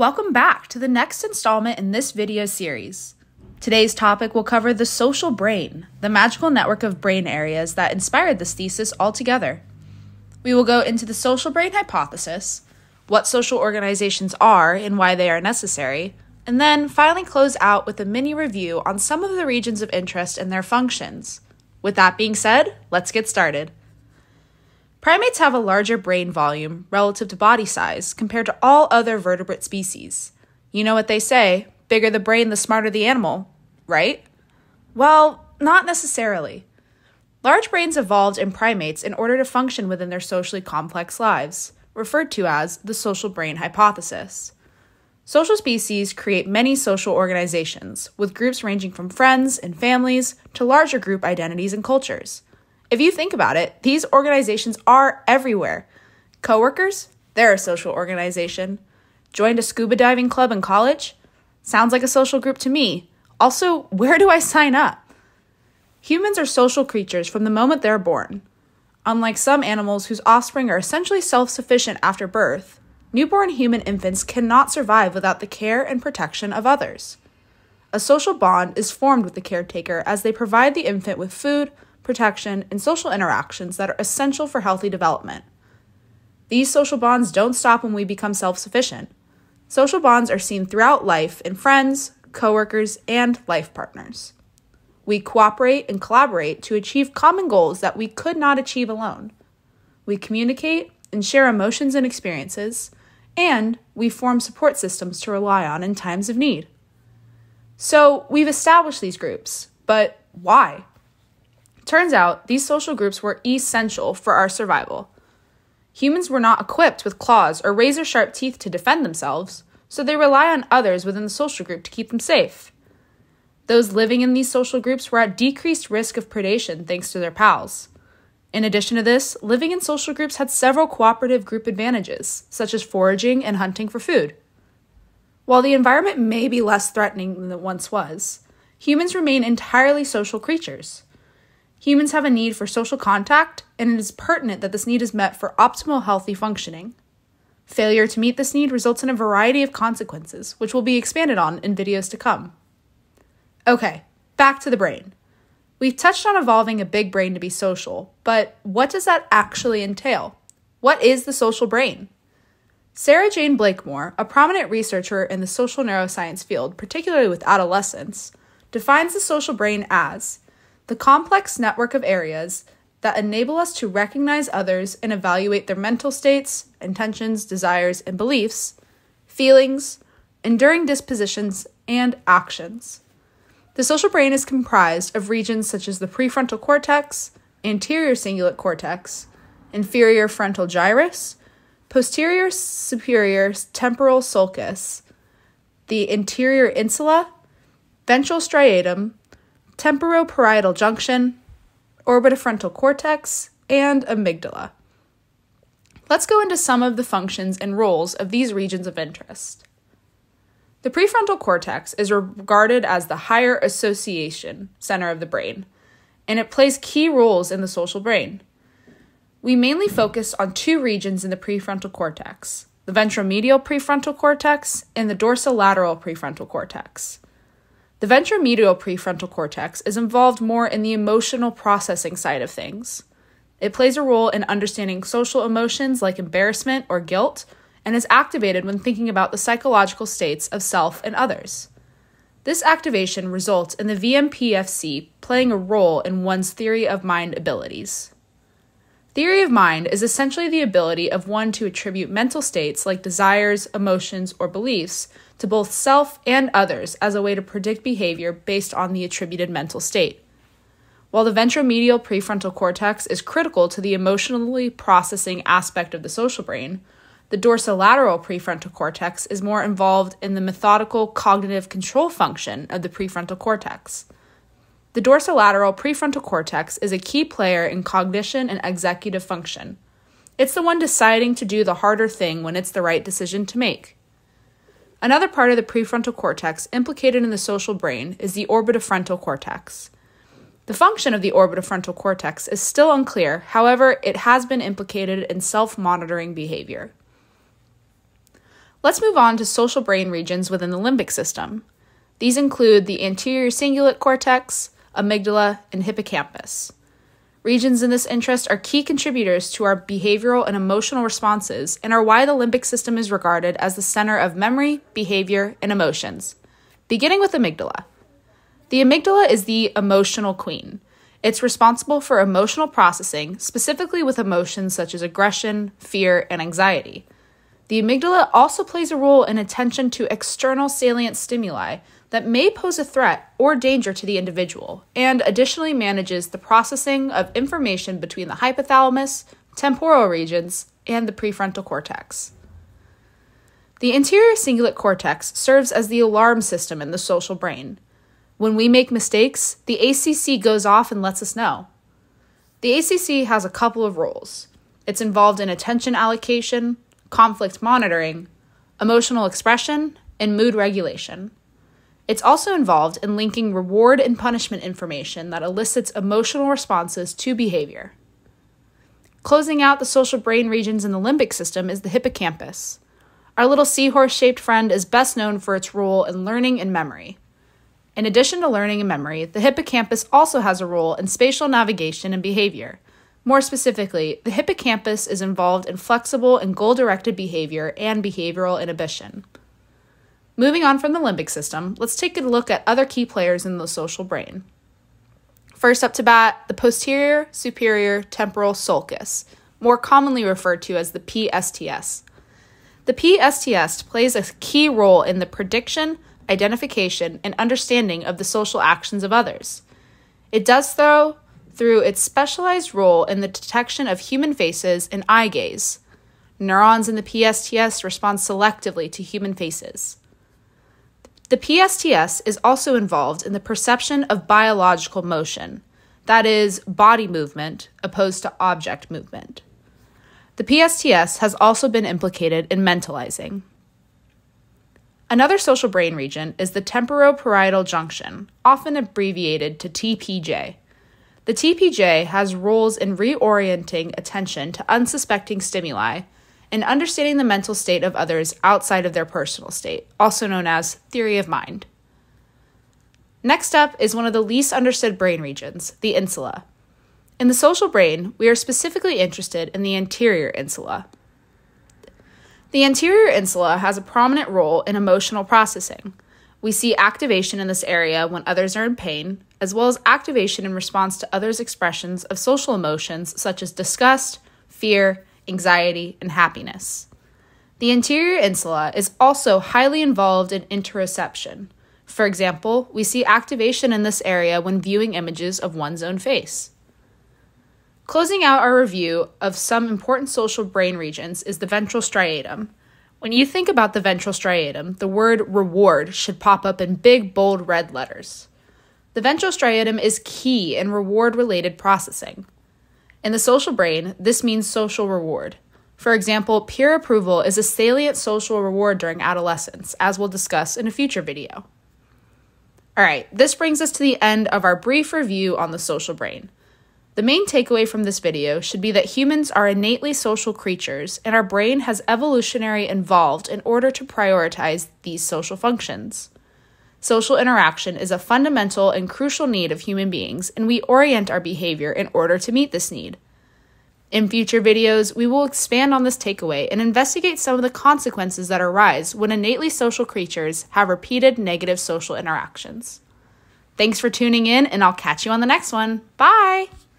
Welcome back to the next installment in this video series. Today's topic will cover the social brain, the magical network of brain areas that inspired this thesis altogether. We will go into the social brain hypothesis, what social organizations are and why they are necessary, and then finally close out with a mini review on some of the regions of interest and their functions. With that being said, let's get started. Primates have a larger brain volume relative to body size compared to all other vertebrate species. You know what they say, bigger the brain, the smarter the animal, right? Well, not necessarily. Large brains evolved in primates in order to function within their socially complex lives, referred to as the social brain hypothesis. Social species create many social organizations, with groups ranging from friends and families to larger group identities and cultures. If you think about it, these organizations are everywhere. Coworkers? They're a social organization. Joined a scuba diving club in college? Sounds like a social group to me. Also, where do I sign up? Humans are social creatures from the moment they're born. Unlike some animals whose offspring are essentially self-sufficient after birth, newborn human infants cannot survive without the care and protection of others. A social bond is formed with the caretaker as they provide the infant with food, protection, and social interactions that are essential for healthy development. These social bonds don't stop when we become self-sufficient. Social bonds are seen throughout life in friends, coworkers, and life partners. We cooperate and collaborate to achieve common goals that we could not achieve alone. We communicate and share emotions and experiences, and we form support systems to rely on in times of need. So, we've established these groups, but why? Turns out, these social groups were essential for our survival. Humans were not equipped with claws or razor-sharp teeth to defend themselves, so they rely on others within the social group to keep them safe. Those living in these social groups were at decreased risk of predation thanks to their pals. In addition to this, living in social groups had several cooperative group advantages, such as foraging and hunting for food. While the environment may be less threatening than it once was, humans remain entirely social creatures. Humans have a need for social contact, and it is pertinent that this need is met for optimal healthy functioning. Failure to meet this need results in a variety of consequences, which will be expanded on in videos to come. Okay, back to the brain. We've touched on evolving a big brain to be social, but what does that actually entail? What is the social brain? Sarah Jane Blakemore, a prominent researcher in the social neuroscience field, particularly with adolescents, defines the social brain as the complex network of areas that enable us to recognize others and evaluate their mental states, intentions, desires, and beliefs, feelings, enduring dispositions, and actions. The social brain is comprised of regions such as the prefrontal cortex, anterior cingulate cortex, inferior frontal gyrus, posterior superior temporal sulcus, the anterior insula, ventral striatum, temporoparietal junction, orbitofrontal cortex, and amygdala. Let's go into some of the functions and roles of these regions of interest. The prefrontal cortex is regarded as the higher association center of the brain, and it plays key roles in the social brain. We mainly focus on two regions in the prefrontal cortex, the ventromedial prefrontal cortex and the dorsolateral prefrontal cortex. The ventromedial prefrontal cortex is involved more in the emotional processing side of things. It plays a role in understanding social emotions like embarrassment or guilt, and is activated when thinking about the psychological states of self and others. This activation results in the VMPFC playing a role in one's theory of mind abilities. Theory of mind is essentially the ability of one to attribute mental states like desires, emotions, or beliefs to both self and others as a way to predict behavior based on the attributed mental state. While the ventromedial prefrontal cortex is critical to the emotionally processing aspect of the social brain, the dorsolateral prefrontal cortex is more involved in the methodical cognitive control function of the prefrontal cortex. The dorsolateral prefrontal cortex is a key player in cognition and executive function. It's the one deciding to do the harder thing when it's the right decision to make. Another part of the prefrontal cortex implicated in the social brain is the orbitofrontal cortex. The function of the orbitofrontal cortex is still unclear, however, it has been implicated in self-monitoring behavior. Let's move on to social brain regions within the limbic system. These include the anterior cingulate cortex, amygdala, and hippocampus. Regions in this interest are key contributors to our behavioral and emotional responses and are why the limbic system is regarded as the center of memory, behavior, and emotions. Beginning with amygdala. The amygdala is the emotional queen. It's responsible for emotional processing, specifically with emotions such as aggression, fear, and anxiety. The amygdala also plays a role in attention to external salient stimuli that may pose a threat or danger to the individual, and additionally manages the processing of information between the hypothalamus, temporal regions, and the prefrontal cortex. The anterior cingulate cortex serves as the alarm system in the social brain. When we make mistakes, the ACC goes off and lets us know. The ACC has a couple of roles. It's involved in attention allocation, conflict monitoring, emotional expression, and mood regulation. It's also involved in linking reward and punishment information that elicits emotional responses to behavior. Closing out the social brain regions in the limbic system is the hippocampus. Our little seahorse-shaped friend is best known for its role in learning and memory. In addition to learning and memory, the hippocampus also has a role in spatial navigation and behavior. More specifically, the hippocampus is involved in flexible and goal-directed behavior and behavioral inhibition. Moving on from the limbic system, let's take a look at other key players in the social brain. First up to bat, the posterior superior temporal sulcus, more commonly referred to as the PSTS. The PSTS plays a key role in the prediction, identification, and understanding of the social actions of others. It does so through its specialized role in the detection of human faces and eye gaze. Neurons in the PSTS respond selectively to human faces. The PSTS is also involved in the perception of biological motion, that is, body movement opposed to object movement. The PSTS has also been implicated in mentalizing. Another social brain region is the temporoparietal junction, often abbreviated to TPJ. The TPJ has roles in reorienting attention to unsuspecting stimuli and understanding the mental state of others outside of their personal state, also known as theory of mind. Next up is one of the least understood brain regions, the insula. In the social brain, we are specifically interested in the anterior insula. The anterior insula has a prominent role in emotional processing. We see activation in this area when others are in pain, as well as activation in response to others' expressions of social emotions such as disgust, fear, anxiety, and happiness. The anterior insula is also highly involved in interoception. For example, we see activation in this area when viewing images of one's own face. Closing out our review of some important social brain regions is the ventral striatum. When you think about the ventral striatum, the word reward should pop up in big, bold red letters. The ventral striatum is key in reward-related processing. In the social brain, this means social reward. For example, peer approval is a salient social reward during adolescence, as we'll discuss in a future video. All right, this brings us to the end of our brief review on the social brain. The main takeaway from this video should be that humans are innately social creatures, and our brain has evolutionarily evolved in order to prioritize these social functions. Social interaction is a fundamental and crucial need of human beings, and we orient our behavior in order to meet this need. In future videos, we will expand on this takeaway and investigate some of the consequences that arise when innately social creatures have repeated negative social interactions. Thanks for tuning in, and I'll catch you on the next one. Bye!